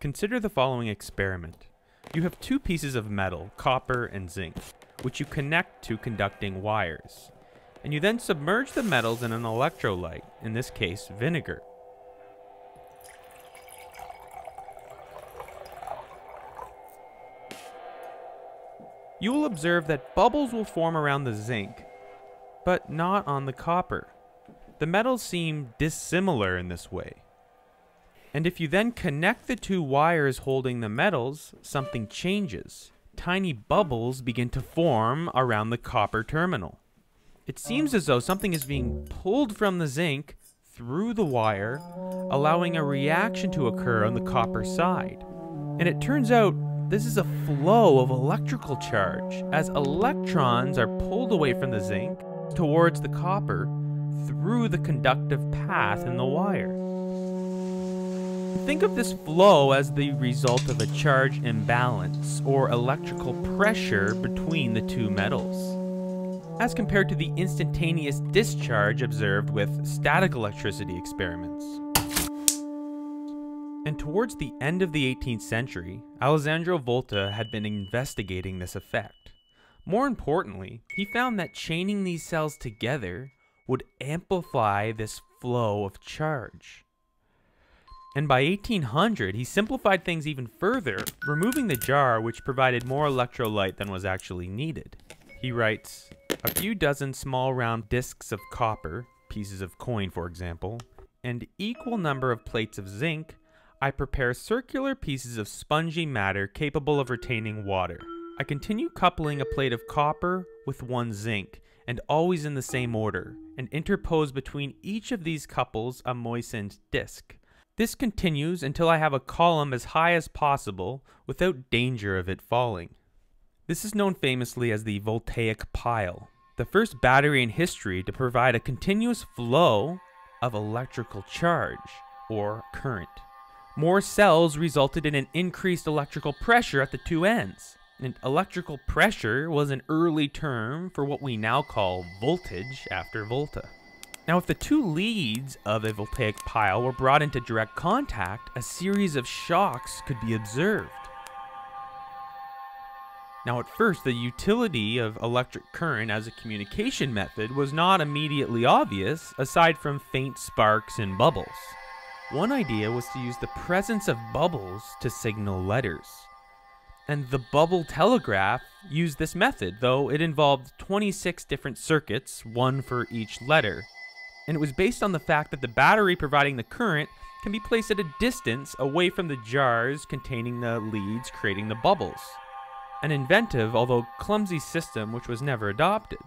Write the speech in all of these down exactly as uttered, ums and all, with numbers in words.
Consider the following experiment. You have two pieces of metal, copper and zinc, which you connect to conducting wires. And you then submerge the metals in an electrolyte, in this case vinegar. You will observe that bubbles will form around the zinc, but not on the copper. The metals seem dissimilar in this way. And if you then connect the two wires holding the metals, something changes. Tiny bubbles begin to form around the copper terminal. It seems as though something is being pulled from the zinc through the wire, allowing a reaction to occur on the copper side. And it turns out this is a flow of electrical charge, as electrons are pulled away from the zinc towards the copper through the conductive path in the wire. Think of this flow as the result of a charge imbalance or electrical pressure between the two metals, as compared to the instantaneous discharge observed with static electricity experiments. And towards the end of the eighteenth century, Alessandro Volta had been investigating this effect. More importantly, he found that chaining these cells together would amplify this flow of charge. And by eighteen hundred, he simplified things even further, removing the jar which provided more electrolyte than was actually needed. He writes, "A few dozen small round discs of copper, pieces of coin for example, and equal number of plates of zinc, I prepare circular pieces of spongy matter capable of retaining water. I continue coupling a plate of copper with one zinc, and always in the same order, and interpose between each of these couples a moistened disc. This continues until I have a column as high as possible without danger of it falling." This is known famously as the voltaic pile, the first battery in history to provide a continuous flow of electrical charge, or current. More cells resulted in an increased electrical pressure at the two ends, and electrical pressure was an early term for what we now call voltage after Volta. Now, if the two leads of a voltaic pile were brought into direct contact, a series of shocks could be observed. Now, at first, the utility of electric current as a communication method was not immediately obvious, aside from faint sparks and bubbles. One idea was to use the presence of bubbles to signal letters. And the bubble telegraph used this method, though it involved twenty-six different circuits, one for each letter. And it was based on the fact that the battery providing the current can be placed at a distance away from the jars containing the leads creating the bubbles. An inventive, although clumsy system which was never adopted.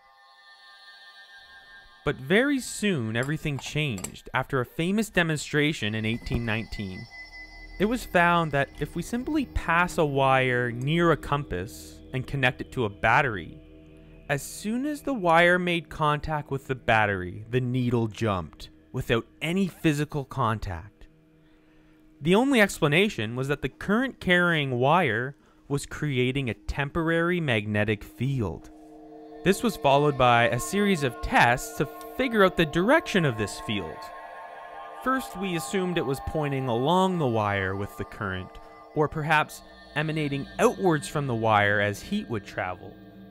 But very soon everything changed after a famous demonstration in eighteen nineteen. It was found that if we simply pass a wire near a compass and connect it to a battery, as soon as the wire made contact with the battery, the needle jumped, without any physical contact. The only explanation was that the current-carrying wire was creating a temporary magnetic field. This was followed by a series of tests to figure out the direction of this field. First, we assumed it was pointing along the wire with the current, or perhaps emanating outwards from the wire as heat would travel.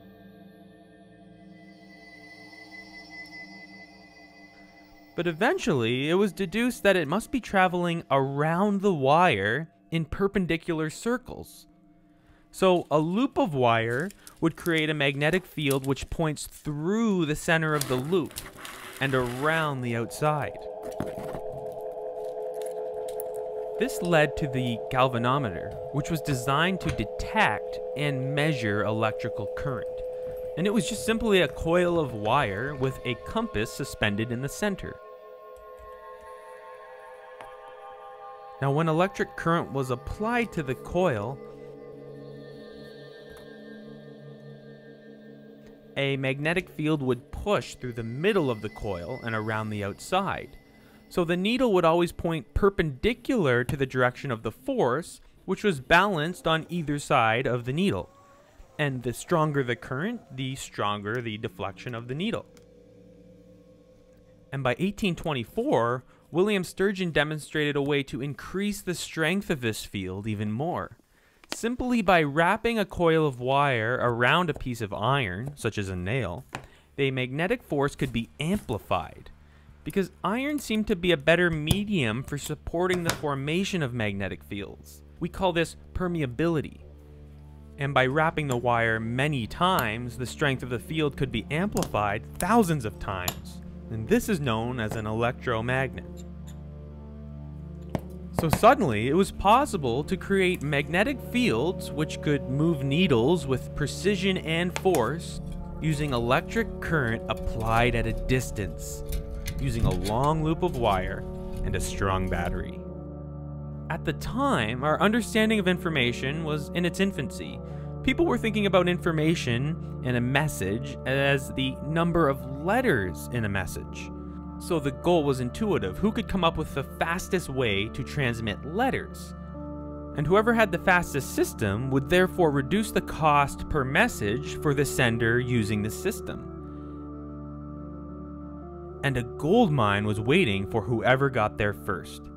But eventually, it was deduced that it must be traveling around the wire in perpendicular circles. So a loop of wire would create a magnetic field which points through the center of the loop and around the outside. This led to the galvanometer, which was designed to detect and measure electrical current. And it was just simply a coil of wire with a compass suspended in the center. Now, when electric current was applied to the coil, a magnetic field would push through the middle of the coil and around the outside. So the needle would always point perpendicular to the direction of the force, which was balanced on either side of the needle. And the stronger the current, the stronger the deflection of the needle. And by eighteen twenty-four, William Sturgeon demonstrated a way to increase the strength of this field even more. Simply by wrapping a coil of wire around a piece of iron, such as a nail, the magnetic force could be amplified. Because iron seemed to be a better medium for supporting the formation of magnetic fields. We call this permeability. And by wrapping the wire many times, the strength of the field could be amplified thousands of times. And this is known as an electromagnet. So suddenly, it was possible to create magnetic fields which could move needles with precision and force using electric current applied at a distance, using a long loop of wire and a strong battery. At the time, our understanding of information was in its infancy. People were thinking about information in a message as the number of letters in a message. So the goal was intuitive: who could come up with the fastest way to transmit letters? And whoever had the fastest system would therefore reduce the cost per message for the sender using the system. And a gold mine was waiting for whoever got there first.